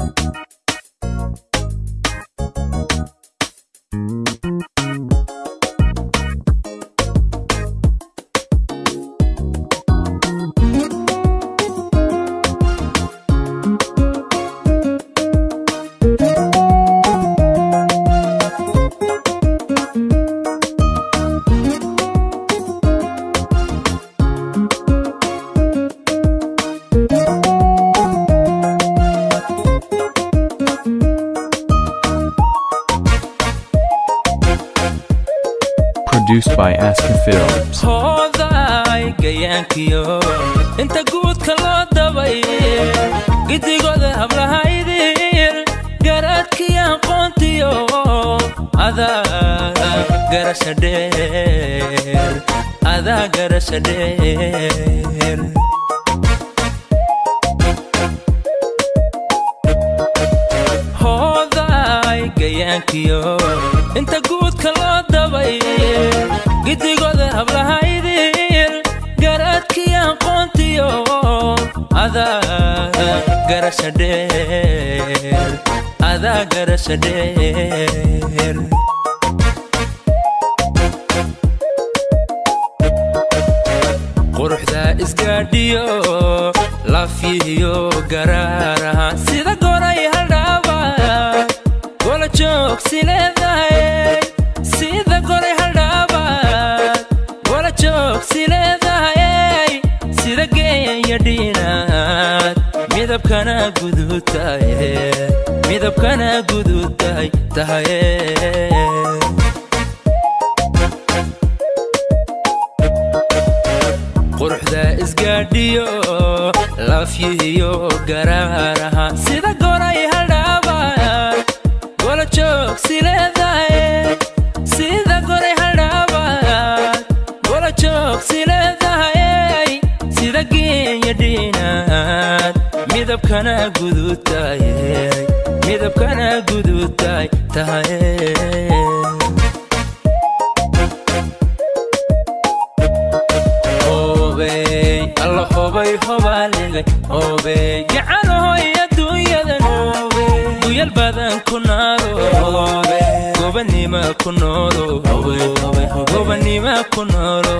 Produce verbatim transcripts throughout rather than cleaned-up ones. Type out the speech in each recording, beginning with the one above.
Produced by Aska Films. Hoday gayankiyo inta guudka loo dabay gidigooda hablahaydir garadkii aqoontiyo adaa garasha dheer adaa garasha dheer hoday gayankiyo inta guudka loo dabay gidigooda hablahaydir garadkii aqoontiyo adaa garasha dheer adaa garasha dheer quruxda isgaadhiyo lafiyo garaaraha sida goray haldhaaba gola joogsi leedahay sida goray haldhaaba gola joogsi leedahay sida geeya dhinaad midabkana gudutahay midabkana gudutahay tahay quruxda isgaadhiyo lafiyo garaaraha sida goray haldhaaba gola joogsi leedahay sida goray haldhaaba gola joogsi leedahay sida geeya dhinaad midabkana gudutahay midabkana gudutahay tahay Allah hobay hobaligay hobay gacanahoy adduunyadan hobay guyal badan ku naado hobay gobanima ku noolo hobay gobanima ku noolo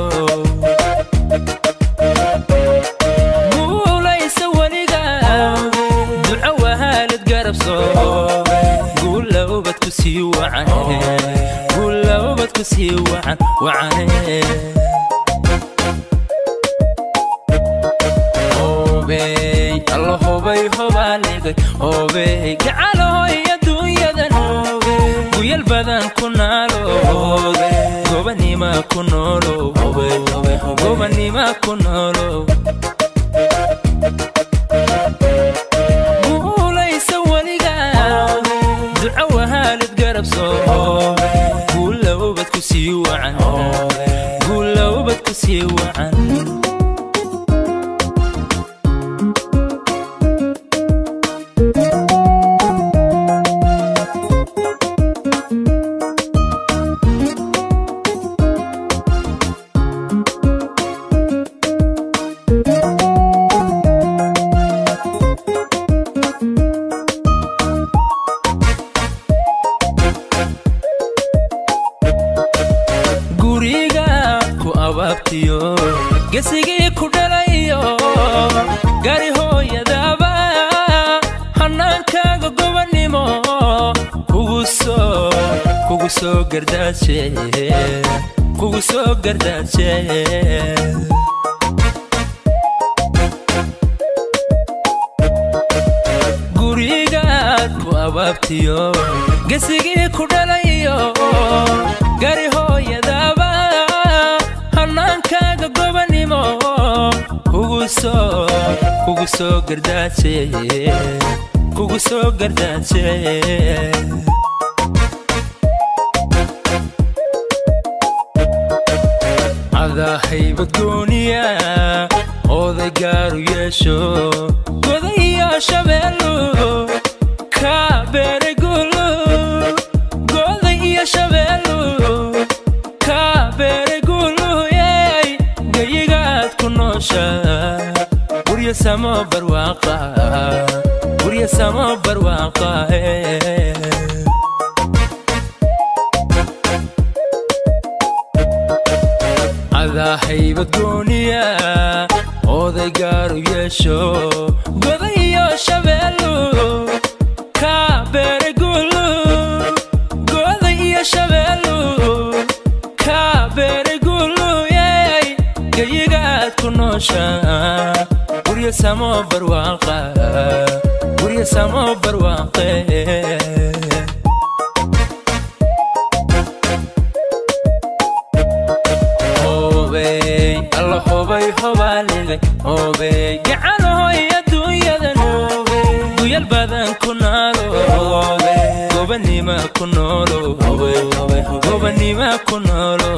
muulaysa waliga duco wahaalad garabso guula ubad ku sii wacan guula ubad ku sii wacan wacane Allah hobay hobaligay hobay gacanahoy adduunyadan hobay guyal badan ku naalo hobay gobanima ku noolo hobay gobanima ku noolo muulaysa waliga duco wahaalad garabso guula ubad ku sii wacan guula ubad ku sii wacan gesigii ku dhalayo gari hooyadaaba hanaankaaga gobanimo kugu soo kugu soo gardaadshe kugu soo gardaadshe gurigaad ku abaabtiyo gesigii ku dhalayo gari hooyadaaba hanaankaaga gobanimo kugu soo kugu soo gardaadshe kugu soo gardaadshe adaa haybad gooniya oday gaaru yeesho godayo shabeello ka beere gulu goday iyo shabeello ka beere gulu gurya samo barwaqa gurya gurya samo barwaaqahe ada haybad gooniya oday gaaru yeesho godayo shabeelo ka beere gulu godayo shabeelo ka beere gulu yey gayigaad ku noosha gurya samo barwaaqa gurya samo barwaaqe hobay hobaligay hobay gacano ya dunyadan hobay guyal badan ku naalo hobay gobanima ku noolo hobay gobanima ku noolo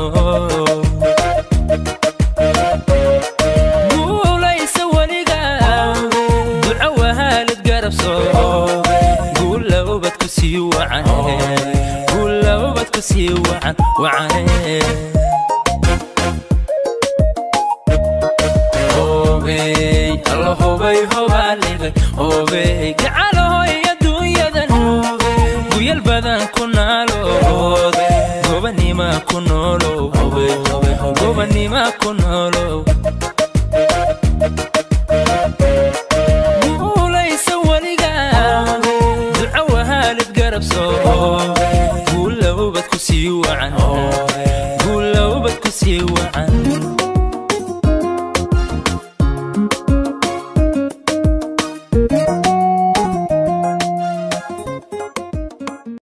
guulaysa waliga duco wahalid garabso guula ubad ku sii wacan guula ubad ku sii wacan wacan الله هوبي هوبالي هوبي جعله يا دنيا هوبي ويا البدن كنا له هوبني ما كنا له هوبي هوبني ما كنا له وليس ولقى دعوها لتقرب صوب قول له بدك سيوعا قول له بدك سيوعا